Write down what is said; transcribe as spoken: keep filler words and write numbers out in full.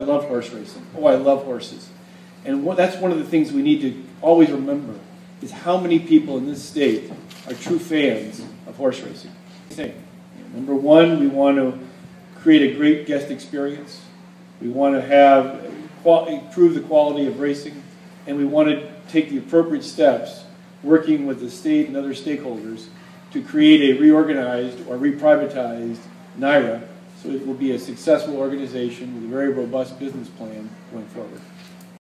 I love horse racing. Oh, I love horses. And what, that's one of the things we need to always remember is how many people in this state are true fans of horse racing. Number one, we want to create a great guest experience. We want to have improve the quality of racing, and we want to take the appropriate steps, working with the state and other stakeholders, to create a reorganized or reprivatized NYRA, so it will be a successful organization with a very robust business plan going forward.